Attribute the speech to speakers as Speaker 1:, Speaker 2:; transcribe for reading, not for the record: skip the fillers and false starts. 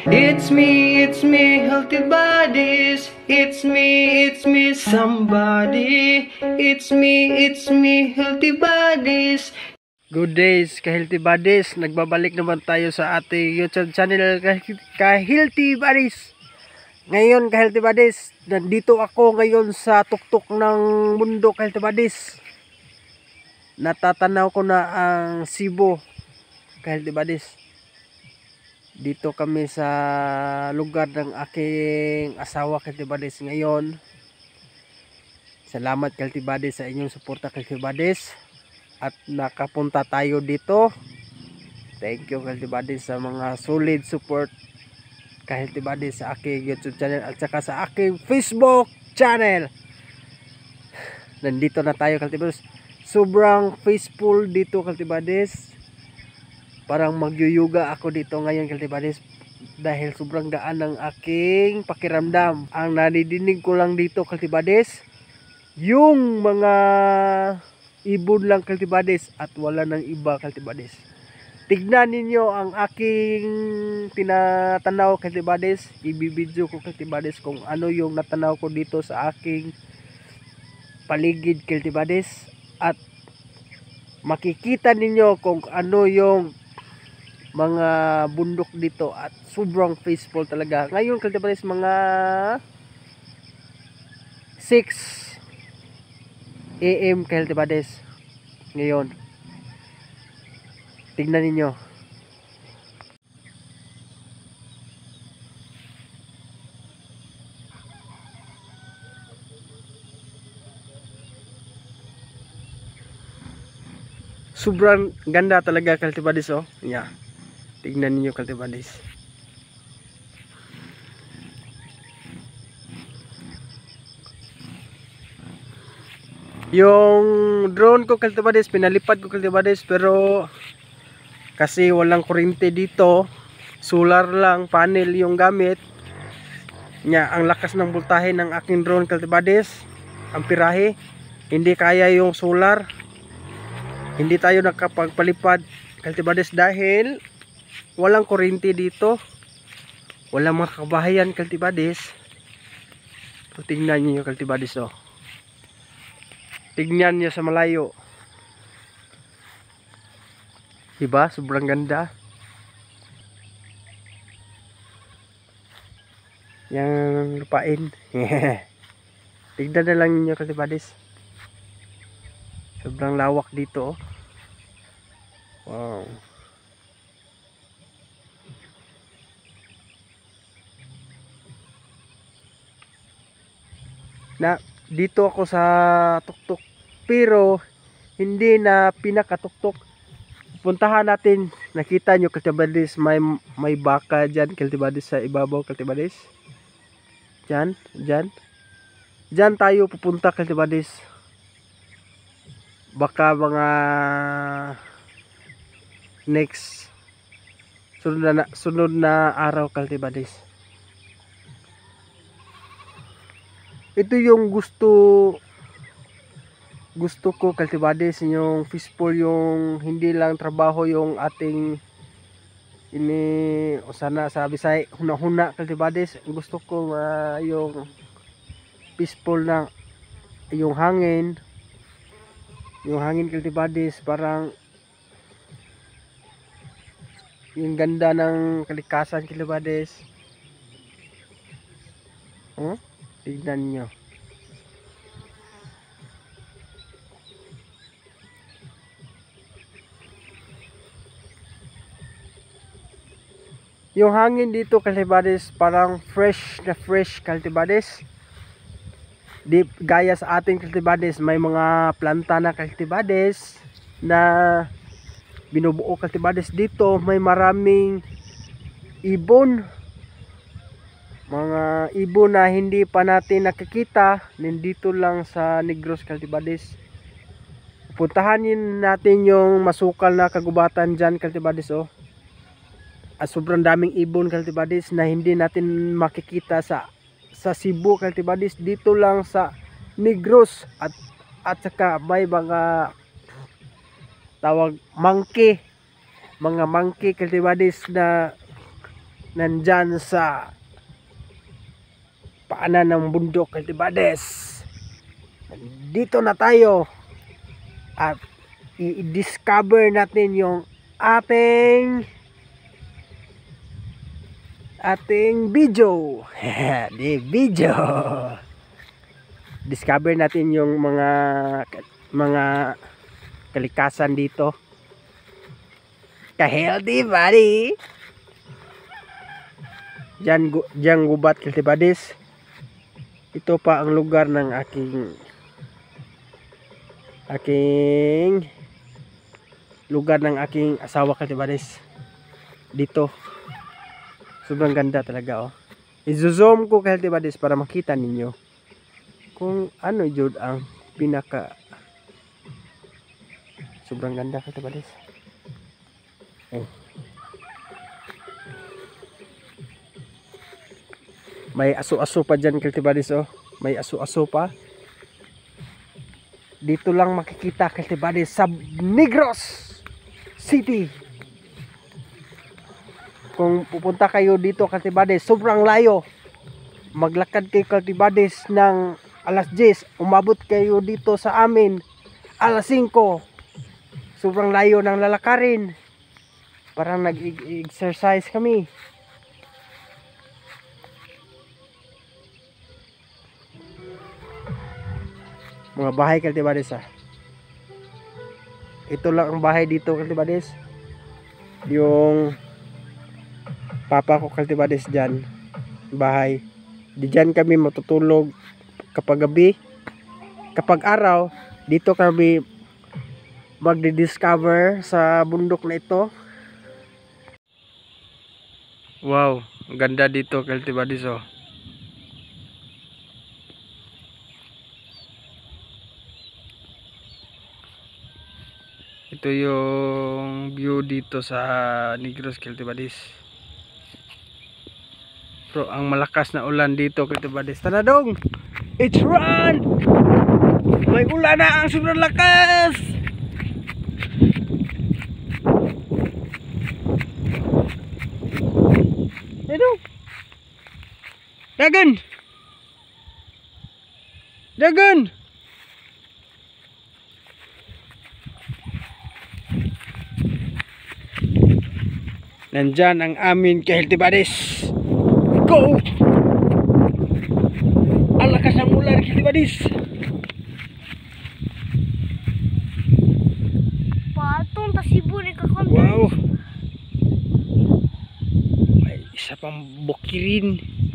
Speaker 1: It's me, healthy bodies. It's me, somebody. It's me, healthy bodies. Good days, ka-healthy bodies. Nagbabalik naman tayo sa ating YouTube channel, ka-healthy bodies. Ngayon, ka-healthy bodies, nandito ako ngayon sa tuktok ng mundo, ka-healthy bodies. Natatanaw ko na ang Cebu, ka-healthy bodies. Dito kami sa lugar ng aking asawa, ka-healthy bodies. Ngayon, salamat, ka-healthy bodies, sa inyong suporta, ka-healthy bodies. At nakapunta tayo dito. Thank you, ka-healthy bodies, sa mga solid support, ka-healthy bodies, sa aking YouTube channel at saka sa aking Facebook channel. Nandito na tayo, ka-healthy bodies. Sobrang peaceful dito, ka-healthy bodies. Parang magyuyuga ako dito ngayon, ka-healthy bodies, dahil sobrang gaan ng aking pakiramdam. Ang nadidinig ko lang dito, ka-healthy bodies, yung mga ibon lang, ka-healthy bodies, at wala ng iba, ka-healthy bodies. Tignan ninyo ang aking tinatanaw, ka-healthy bodies. Ibibidyo ko, ka-healthy bodies, kung ano yung natanaw ko dito sa aking paligid, ka-healthy bodies. At makikita ninyo kung ano yung mga bundok dito, at sobrang peaceful talaga. Ngayon, ka-healthy bodies, mga 6 AM, ka-healthy bodies. Ngayon, tignan ninyo. Sobrang ganda talaga, ka-healthy bodies, oh. Yeah. Tignan niyo, ka-healthy bodies. Yung drone ko, ka-healthy bodies, pinalipad ko, ka-healthy bodies, pero kasi walang kuryente dito, solar lang, panel yung gamit nya. Ang lakas ng voltahe ng aking drone, ka-healthy bodies, ang pirahe, hindi kaya yung solar. Hindi tayo nakapagpalipad, ka-healthy bodies, dahil walang kuryente dito, walang mga kabahayan, ka-healthy bodies. So, tingnan niyo, ka-healthy bodies, oh. Tignan niyo sa malayo, diba? Sobrang ganda. Yang lupain. Tignan na lang niyo, ka-healthy bodies. Sobrang lawak dito, oh. Wow. Na dito ako sa tuktok, pero hindi na pinakatuktok. Puntahan natin. Nakita nyo, ka-healthy bodies, may baka dyan, ka-healthy bodies, sa ibabaw, ka-healthy bodies. Dyan, dyan. Dyan tayo pupunta, ka-healthy bodies. Baka mga next sunod na araw, ka-healthy bodies. Ito yung gusto ko, ka-healthy bodies, yung peaceful, yung hindi lang trabaho yung ating ini o sana sa Bisaya huna-huna, ka-healthy bodies. Gusto ko yung peaceful na yung hangin, ka-healthy bodies, parang yung ganda ng kalikasan, ka-healthy bodies. Tignan nyo. Yung hangin dito, ka-healthy bodies, parang fresh na fresh, ka-healthy bodies. Di gaya sa ating, ka-healthy bodies, may mga planta na, ka-healthy bodies, na binubuo, ka-healthy bodies. Dito may maraming ibon, mga ibon na hindi pa natin nakikita, nandito lang sa Negros, ka-healthy bodies. Puntahan natin yung masukal na kagubatan dyan, ka-healthy bodies, oh. At sobrang daming ibon, ka-healthy bodies, na hindi natin makikita sa Cebu, ka-healthy bodies. Dito lang sa Negros. At saka may mga tawag monkey, ka-healthy bodies, na nandyan sa paanan ng bundok Kaltibades. Dito na tayo at i-discover natin yung ating video. Di video. Discover natin yung mga kalikasan dito. Ka-healthy buddy. Diyan gubat Kaltibades. Ito pa ang lugar ng aking lugar ng aking asawa Kaltibades. Dito. Sobrang ganda talaga oh. I-zoom ko Kaltibades para makita ninyo kung ano jud ang pinaka sobrang ganda Kaltibades. Oh. May aso-aso pa dyan Kaltibades oh. May aso-aso pa. Dito lang makikita Kaltibades sa Negros City. Kung pupunta kayo dito Kaltibades, sobrang layo. Maglakad kayo Kaltibades ng alas 10, umabot kayo dito sa amin alas 5. Sobrang layo ng lalakarin. Parang nag-exercise kami. Mga bahay Kaltibades ah. Ito lang ang bahay dito Kaltibades. Yung papa ko Kaltibades dyan. Bahay. Diyan kami matutulog kapag gabi. Kapag araw, dito kami magdi-discover sa bundok na ito. Wow, ang ganda dito Kaltibades oh. Ito yung view dito sa Negros Kaltibades. Pero ang malakas na ulan dito Kaltibades. Tara dong! It's run! May ulan na ang sobrang lakas! Ano? Dagan! Dagan! Nandyan ang amin Kaltibades. Go! Ang lakas ng ulan Kaltibades.
Speaker 2: Patong tasibo ni kakon.
Speaker 1: Wow! May isa pang bukirin.